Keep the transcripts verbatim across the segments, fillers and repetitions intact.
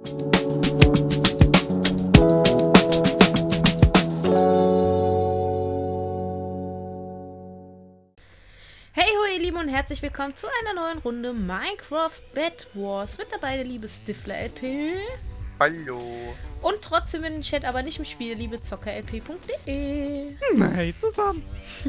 Hey ho ihr Lieben und herzlich willkommen zu einer neuen Runde Minecraft Bed Wars. Mit dabei der liebe Stifler L P. Hallo. Und trotzdem in den Chat, aber nicht im Spiel, liebe Zocker L P punkt de. Hey, zusammen.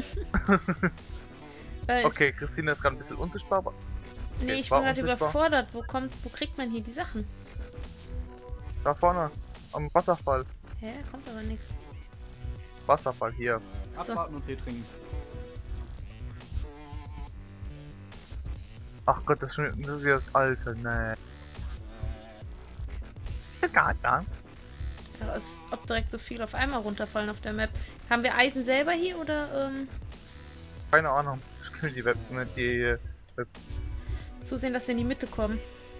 äh, Okay, Christine ist gerade ein bisschen unsichtbar, aber... Nee, Okay, ich war bin gerade unsichtbar. überfordert. Wo kommt, wo kriegt man hier die Sachen? Da vorne, am Wasserfall. Hä, kommt aber nichts. Wasserfall, hier. So. Abwarten und Tee trinken. Ach Gott, das ist, schon, das ist ja das alte, ne. Gar nicht. Ja, ist, ob direkt so viel auf einmal runterfallen auf der Map. Haben wir Eisen selber hier oder ähm, Keine Ahnung. Ich kenne die Web, ne, die... Web. zusehen, dass wir in die Mitte kommen?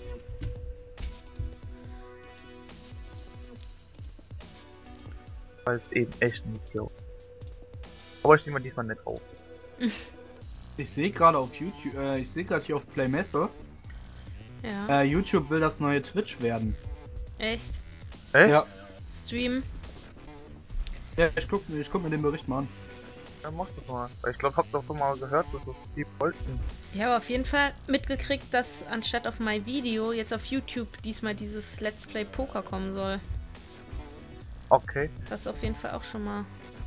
Weil es eben echt nicht so. Aber ich nehme mal diesmal nicht auf. Ich sehe gerade auf YouTube, äh, ich sehe gerade hier auf Playmesse, Ja. äh, YouTube will das neue Twitch werden. Echt? Echt? Ja. Stream? Ja, ich guck, ich guck mir den Bericht mal an. Ja, mach das mal. Weil ich glaube, habt doch schon mal gehört, dass das die wollten. Ich habe auf jeden Fall mitgekriegt, dass anstatt auf My Video jetzt auf YouTube diesmal dieses Let's Play Poker kommen soll. Okay. Das ist auf jeden Fall auch schon mal.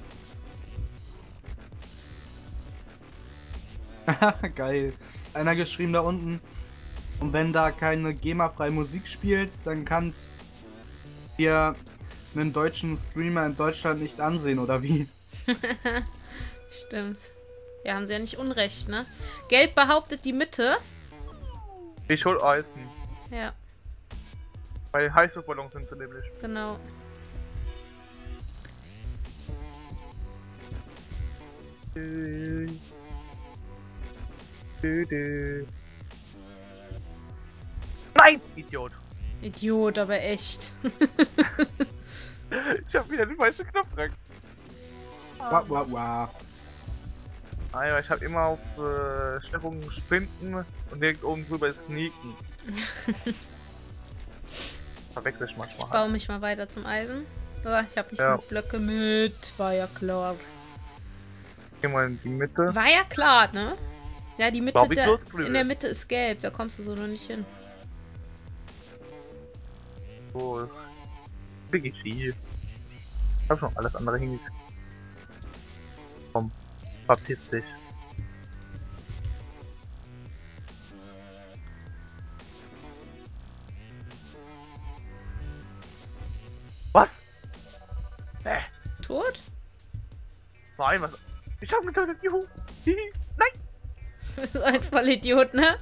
Geil. Einer geschrieben da unten. Und wenn da keine GEMA-freie Musik spielt, dann kannst ihr einen deutschen Streamer in Deutschland nicht ansehen, oder wie? Stimmt. Ja, haben sie ja nicht unrecht, ne? Gelb behauptet die Mitte. Ich hol Eisen. Ja, Weil Heißluftballons sind sie nämlich. genau. Dü, dü, dü. Nein, Idiot! Idiot, aber echt. Ich hab wieder den falschen Knopf rein. Wah, wah, wah. Ah ja, ich hab immer auf äh, Steuerung Sprinten und direkt oben drüber Sneaken. Verwechsel ich manchmal. Ich baue mich mal weiter zum Eisen. So, ich habe nicht Ja. genug Blöcke mit. War ja klar. Geh mal in die Mitte. War ja klar, ne? Ja, die Mitte, Glaub ich der, bloß blöd. in der Mitte ist gelb. Da kommst du so noch nicht hin. So. Biggie G. Ich hab schon alles andere hingekriegt. Komm, verpiss dich. Was? Äh, Tot? nein, was? Ich hab getötet, juhu! Hihi, nein! Bist du ein Vollidiot, ne?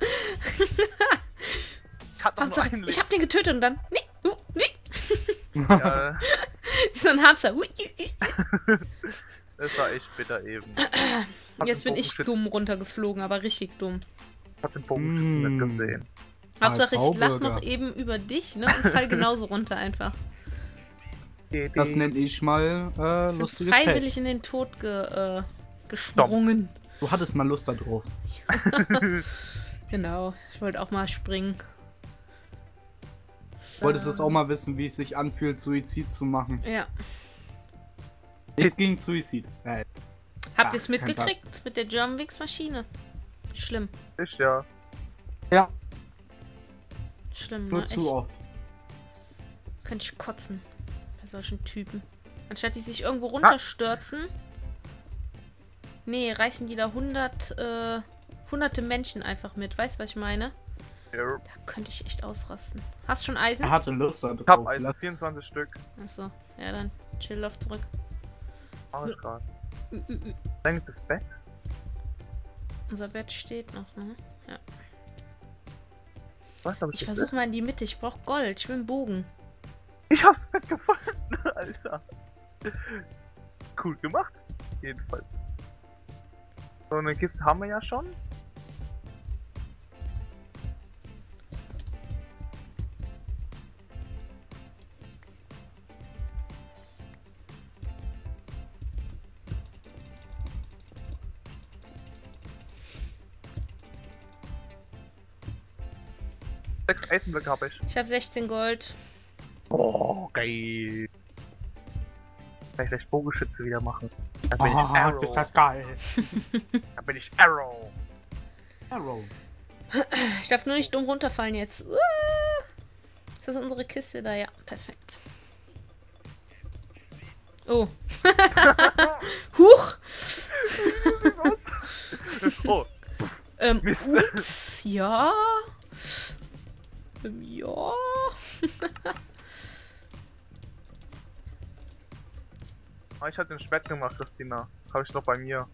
Ich hab doch nur Hauptsache, einen ich hab den getötet und dann. Nee, uh, nee. Ja, Wie so ein Hamster. Ui, ui, ui. das war echt bitter eben. Hab Jetzt den bin ich Bogenschützen- dumm runtergeflogen, aber richtig dumm. Hab den Bogenschützen Mm. nicht gesehen. Hauptsache, ich lach Sauburger. noch eben über dich, ne? Und fall genauso runter einfach. Das nenne ich mal äh, Ich bin lustiges freiwillig Pech. in den Tod ge, äh, gesprungen. Du hattest mal Lust da drauf. Genau, ich wollte auch mal springen. Wolltest es auch mal wissen, wie es sich anfühlt, Suizid zu machen. Ja. Nichts gegen Suizid. Äh, Habt Ach, ihr es kein mitgekriegt mit der Germanwings-Maschine? Schlimm. Ich ja. ja, Schlimm, nur ne? zu Echt. oft. Könnte ich kotzen. Bei solchen Typen. Anstatt die sich irgendwo runterstürzen. Nee, reißen die da hundert, äh, hunderte Menschen einfach mit. Weißt du, was ich meine? Ja. Da könnte ich echt ausrasten. Hast schon Eisen? Er hatte Lust da Ich hab drauf. also vierundzwanzig Stück. Achso, ja dann. Chill, lauf zurück. Mach ich grad. Ü, ü, ü. Denkst das Bett? Unser Bett steht noch, ne? Ja. Was hab ich Ich das versuche ist? mal in die Mitte. Ich brauche Gold. Ich will einen Bogen. Ich hab's Bett gefunden, Alter. Cool gemacht. Jedenfalls. So eine Kiste haben wir ja schon. Sechs Eisenblöcke habe ich. Ich habe sechzehn Gold. Oh, geil. Kann ich gleich Bogenschütze wieder machen. Da bin ich Ah, Arrow. ist das geil. Da bin ich Arrow. Arrow. Ich darf nur nicht dumm runterfallen jetzt. Uh, ist das unsere Kiste da? Ja, perfekt. Oh. Huch! Oh, Ähm, Mist. ups, ja. Ähm, ja. ah, ich hab den Schwert gemacht, Christina. Hab ich noch bei mir.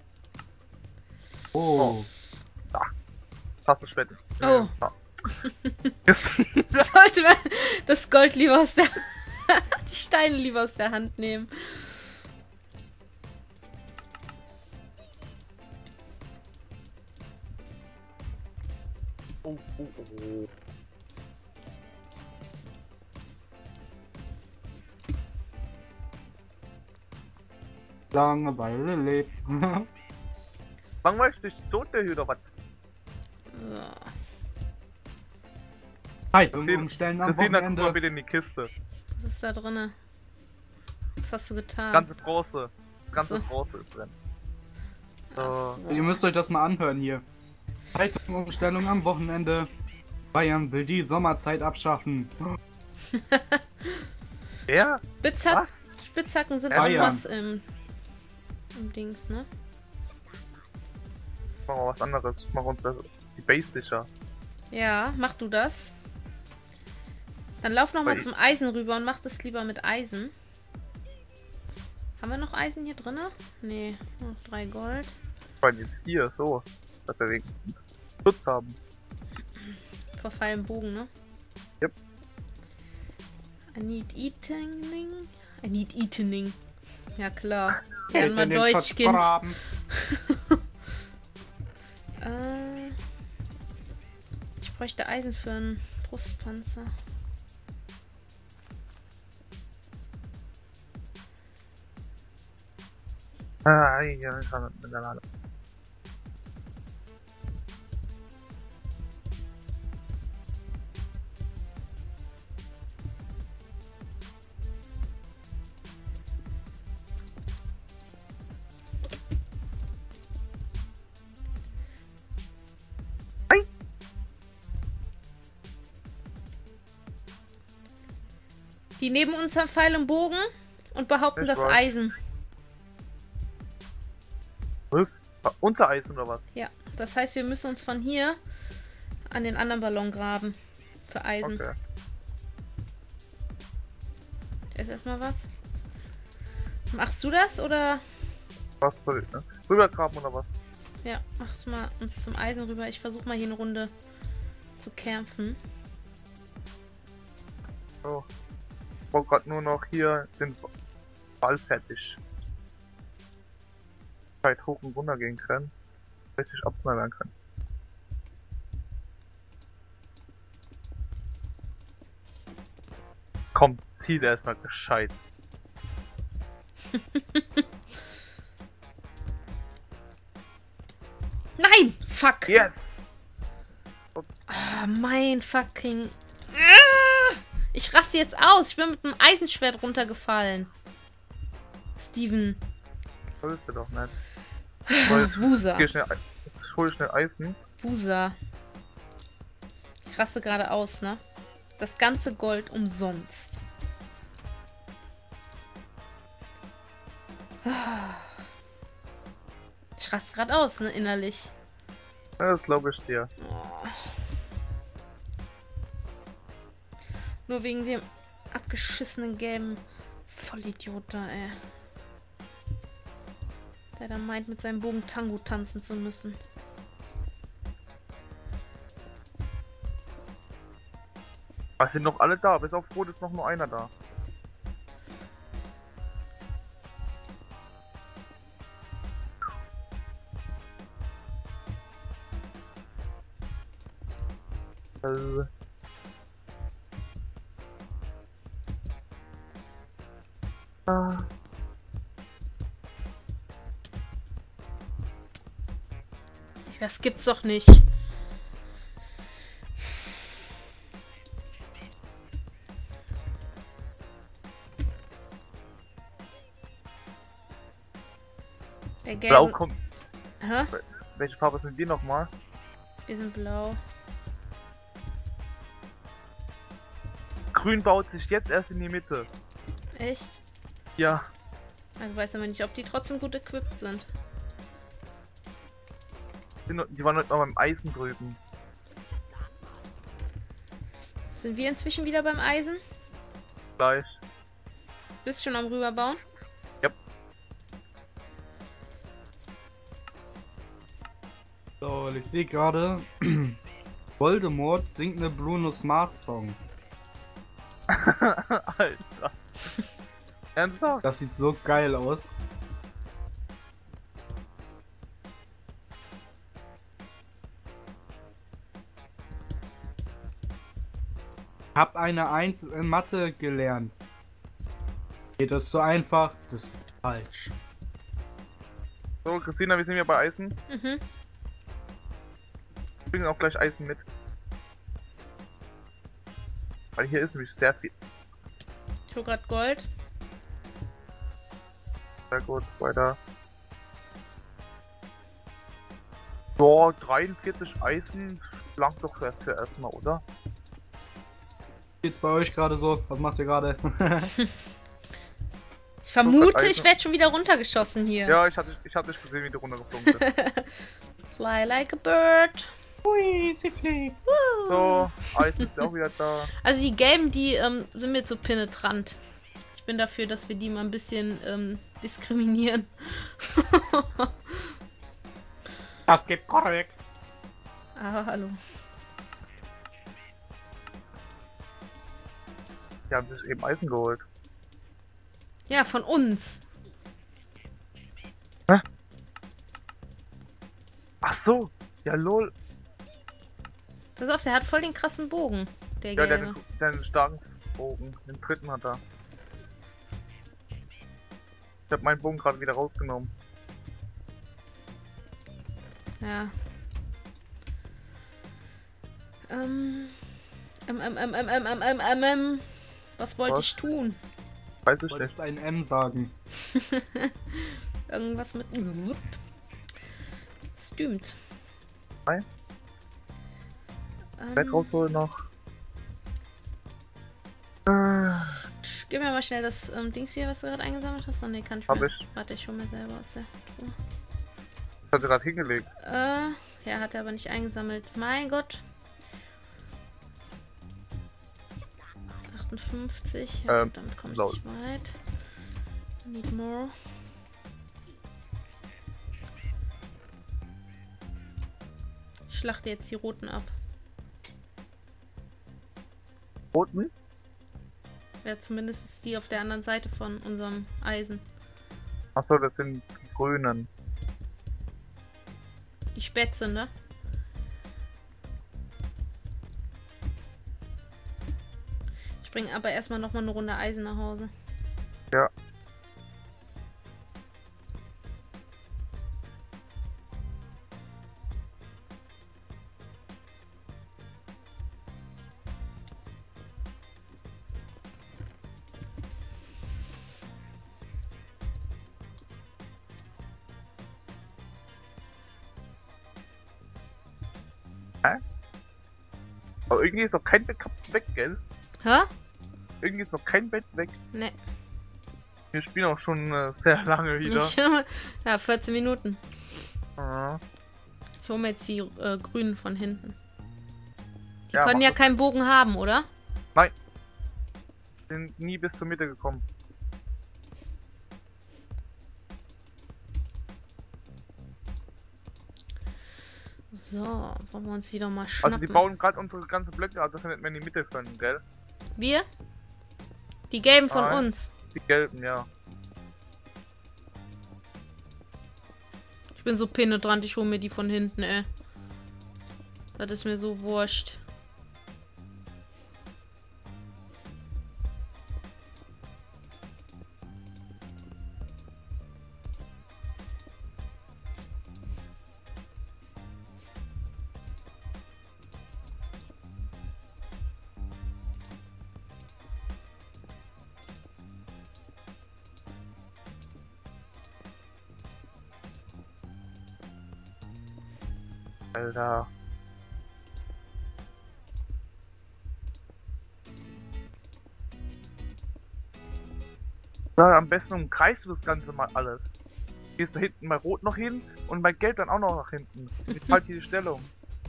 Oh. Hast du Schwert? Oh. Ja. Christina. Sollte man das Gold lieber aus der... die Steine lieber aus der Hand nehmen. Oh, oh, oh. Langeweile lebt. Langweilig dich tot, der hier oder was? So. Zeitung Christina- umstellen am Christina, guck mal Wochenende. bitte in die Kiste. Was ist da drinne? Was hast du Das getan? ganze Bronze. Das ganze So. Bronze ist drin. So. Ach so. Ihr müsst euch das mal anhören hier. Zeitung-Umstellung am Wochenende. Bayern will die Sommerzeit abschaffen. Wer? Spitzhack Was? Spitzhacken sind Bayern. irgendwas im, im Dings, ne? Machen wir was anderes. Machen uns das, die Base sicher. Ja, mach du das. Dann lauf noch mal Weil- zum Eisen rüber und mach das lieber mit Eisen. Haben wir noch Eisen hier drinne? Nee, nur noch drei Gold. Weil jetzt hier, so. Dass wir wegen Schutz haben. Vor Pfeil und Bogen, ne? Yep. I need eating. I need eating. Ja klar. Hey, Lern mal wenn den Deutsch, Schatz Kind. verraten. Äh, ich bräuchte Eisen für einen Brustpanzer. Ah, ja, ich kann mit der Lade. Die neben uns haben Pfeil und Bogen und behaupten Ich das weiß. Eisen. Was? Ah, unter Eis oder was? Ja, das heißt, wir müssen uns von hier an den anderen Ballon graben. Für Eisen. Okay. Da ist erstmal was. Machst du das oder? Was soll ich, ne? Rübergraben oder was? Ja, machst mal uns zum Eisen rüber. Ich versuche mal hier eine Runde zu kämpfen. So. Ich brauch grad nur noch hier den Ball fertig. Halt hoch und runter gehen können. Richtig absnallern können. Komm, ziel erstmal gescheit. Nein! Fuck! Yes! Ah, mein fucking... Ah! Ich raste jetzt aus. Ich bin mit einem Eisenschwert runtergefallen. Steven. Das ist ja doch nicht. Weil jetzt Wusa. geh schnell, jetzt hol ich schnell Eisen. Wusa. Ich raste gerade aus, ne? Das ganze Gold umsonst. Ich raste gerade aus, ne? Innerlich. Ja, das glaube ich dir. Oh. Nur wegen dem abgeschissenen gelben Vollidiot da, ey. Der da meint, mit seinem Bogen Tango tanzen zu müssen. Es sind noch alle da, bis auf Rot ist noch nur einer da. Äh. Ah. Das gibt's doch nicht. Der Blau gelbe. kommt. Hä? Welche Farbe sind wir nochmal? Wir sind blau. Grün baut sich jetzt erst in die Mitte. Echt? Ja. Ich weiß aber nicht, ob die trotzdem gut equipped sind. Die waren heute noch beim Eisen drüben. Sind wir inzwischen wieder beim Eisen? Gleich. Bist schon am rüberbauen? Ja. So, ich sehe gerade, Voldemort singt eine Bruno Smart Song. Alter. Ernsthaft? Das sieht so geil aus. Hab eine Eins in Mathe gelernt. Geht das so einfach? Das ist falsch. So, Christina, wir sind ja bei Eisen. Mhm. Wir bringen auch gleich Eisen mit. Weil hier ist nämlich sehr viel. Ich hol grad Gold. Sehr gut, weiter. So, dreiundvierzig Eisen langt doch für, für erstmal, oder? Geht's bei euch gerade so? Was macht ihr gerade? Ich vermute, Eisen. ich werde schon wieder runtergeschossen hier. Ja, ich hatte, ich hatte dich gesehen, wie du runtergeflogen bist. Fly like a bird. Hui, sie fliegt. Woo. So, Eisen ist auch wieder da. Also die gelben, die ähm, sind mir zu penetrant. Ich bin dafür, dass wir die mal ein bisschen ähm, diskriminieren. Das geht korrekt. Ah, hallo. Die haben sich eben Eisen geholt. Ja, von uns. Ach so, ja lol. Pass auf, der hat voll den krassen Bogen. Der Ja, der, gelbe. hat- der hat einen starken Bogen. Den dritten hat er. Ich hab meinen Bogen gerade wieder rausgenommen. Ja. Ähm. Ähm, ähm, ähm, ähm, ähm, ähm, ähm, ähm, ähm. Was wollte Was? ich tun? Weiß Du ich nicht. wolltest ein M sagen. Irgendwas mit. Stimmt. Nein. Ähm, Bett rausholen noch. Äh, tsch, gib mir mal schnell das ähm, Dings hier, was du gerade eingesammelt hast. Oh ne, kann ich Hab mir. ich. Warte, ich hol mir selber aus der Truhe. Ich hatte gerade hingelegt. Äh, ja, hat er aber nicht eingesammelt. Mein Gott. achtundfünfzig. Ja, Ähm, gut, damit komme ich lol. nicht weit. Need more. Ich schlachte jetzt die roten ab. Roten? Ja, zumindest die auf der anderen Seite von unserem Eisen. Achso, das sind die grünen. Die Spätze, ne? Ich bringe aber erstmal nochmal eine Runde Eisen nach Hause. Ja. Aber irgendwie ist noch kein Bett weg, gell? Hä? Irgendwie ist noch kein Bett weg. Ne. Wir spielen auch schon äh, sehr lange wieder. Ich, ja, vierzehn Minuten. Ah. Ich hole mir jetzt die äh, grünen von hinten. Die Ja, können mach ja das. keinen Bogen haben, oder? Sind nie bis zur Mitte gekommen. So, wollen wir uns die doch mal schnappen. Also die bauen gerade unsere ganze Blöcke, also dass wir nicht mehr in die Mitte können, gell? Wir? Die gelben von Nein. uns. Die gelben, ja. Ich bin so penetrant, ich hole mir die von hinten, ey. Das ist mir so wurscht. Alter. Ja, am besten umkreist du das Ganze mal alles. Gehst da hinten bei Rot noch hin und bei Gelb dann auch noch nach hinten. Jetzt halt diese Stellung.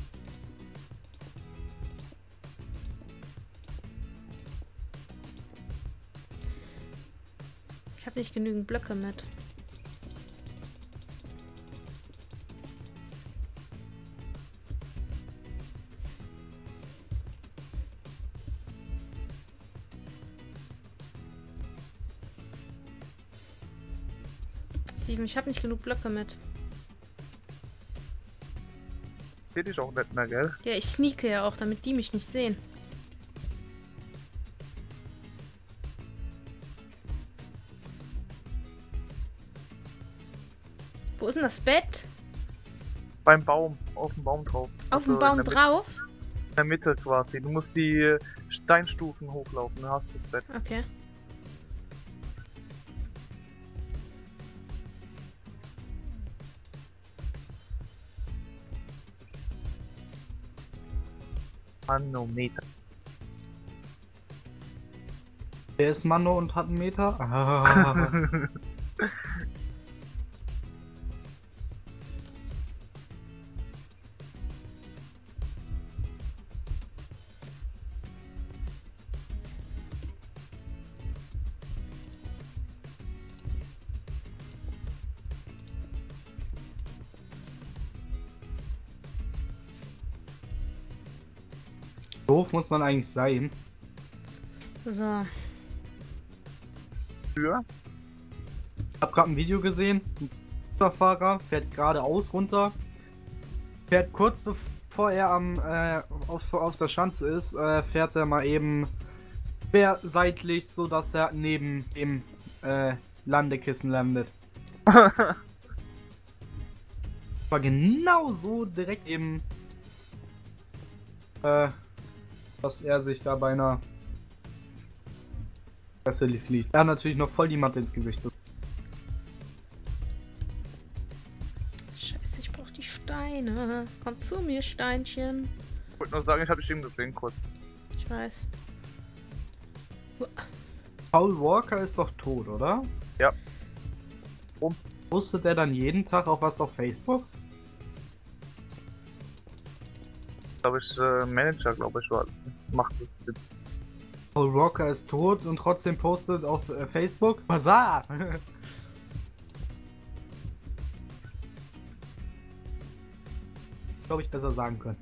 Ich habe nicht genügend Blöcke mit. Steven, ich habe nicht genug Blöcke mit. Seht dich auch nicht mehr, gell? Ja, ich sneake ja auch, damit die mich nicht sehen. Wo ist denn das Bett? Beim Baum, auf dem Baum drauf. Auf Also dem Baum in der drauf? Mitte, in der Mitte quasi. Du musst die Steinstufen hochlaufen, dann hast du das Bett. Okay. Manometer. Wer ist Mano und hat einen Meter? Ah. Doof muss man eigentlich sein. So. Für? Ich habe gerade ein Video gesehen. Ein Fahrer fährt geradeaus runter. Fährt kurz bevor er am äh, auf, auf der Schanze ist, äh, fährt er mal eben quer seitlich, so dass er neben dem äh, Landekissen landet. War genau so direkt eben, äh, dass er sich da beinahe Fresse fliegt. Er hat natürlich noch voll die Matte ins Gesicht. Scheiße, ich brauche die Steine. Komm zu mir, Steinchen. Ich wollte nur sagen, ich habe dich eben gesehen kurz. Ich weiß. Paul Walker ist doch tot, oder? Ja. Warum? Postet er dann jeden Tag auch was auf Facebook? Glaube ich, äh, Manager, glaube ich, war. Macht das jetzt. Paul Walker ist tot und trotzdem postet auf äh, Facebook? Basar! Glaube ich besser sagen können.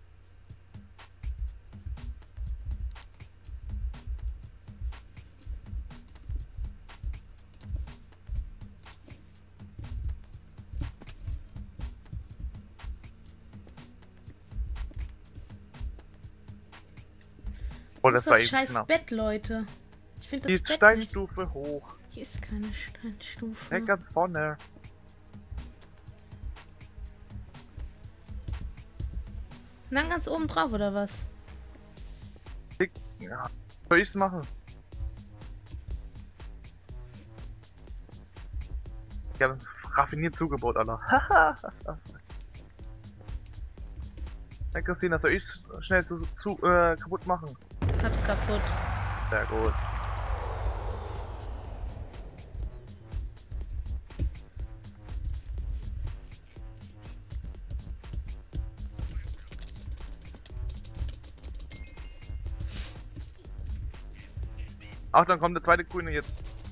Oh, Das das ist war das eben scheiß knapp. Bett, Leute. Ich finde Die das Bett nicht. Steinstufe hoch. Hier ist keine Steinstufe. Ja, ganz vorne. Und dann ganz oben drauf, oder was? Ja. Soll ich's machen? Ja, das ist raffiniert zugebaut, Alter. Hey Christina, soll ich's schnell zu, zu, äh, kaputt machen? Hab's kaputt. Sehr gut. Ach, dann kommt der zweite Grüne jetzt.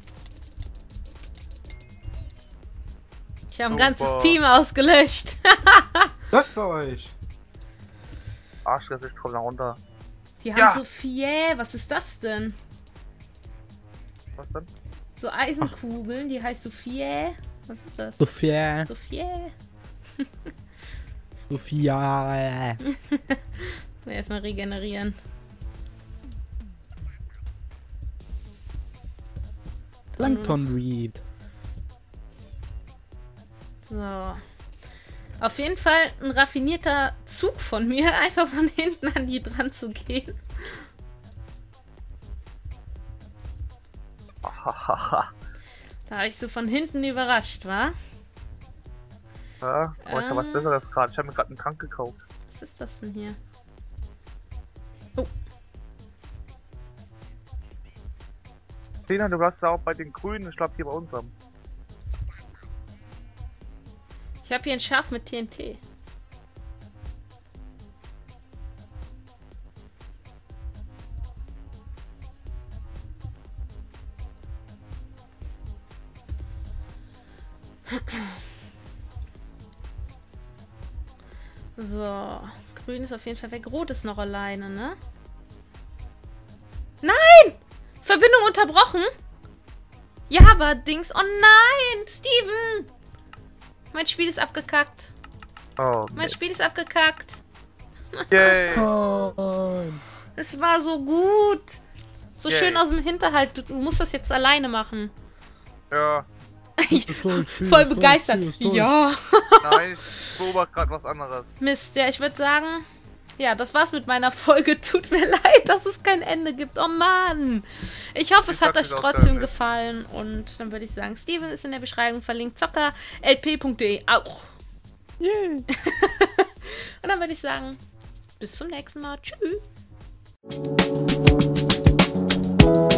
Ich habe ein Super. ganzes Team ausgelöscht. Läuft bei euch! Arschgesicht, ich komm da runter. Die haben Ja. so viel. Was ist das denn? Was denn? So Eisenkugeln, die heißt Sophie. Was ist das? Sophia. Sophie. Sophia. Erstmal regenerieren. Plankton Reed. So. Auf jeden Fall ein raffinierter Zug von mir, einfach von hinten an die dran zu gehen. Hahaha. Da habe ich so von hinten überrascht, wa? Ja, aber ich hab was Ähm. Besseres gerade. Ich habe mir gerade einen Trank gekauft. Was ist das denn hier? Tina, du warst ja auch bei den Grünen, ich glaube hier bei unserem. Ich habe hier ein Schaf mit T N T. So, grün ist auf jeden Fall weg. Rot ist noch alleine, ne? Nein! Verbindung unterbrochen? Java-Dings. Oh nein! Steven! Mein Spiel ist abgekackt. Oh, Mein Mist. Spiel ist abgekackt. Yay! Nein. Es war so gut. So Yay. schön aus dem Hinterhalt. Du, du musst das jetzt alleine machen. Ja, Ist durch, Voll ist durch, begeistert. ist durch. Ja. nein, ich beobachte gerade was anderes. Mist, ja, ich würde sagen, ja, das war's mit meiner Folge. Tut mir leid, dass es kein Ende gibt. Oh Mann. Ich hoffe, es Ich hat sag euch das auch trotzdem gerne. gefallen. Und dann würde ich sagen, Steven ist in der Beschreibung verlinkt. Zocker L P punkt de auch. Yeah. Und dann würde ich sagen, bis zum nächsten Mal. Tschüss.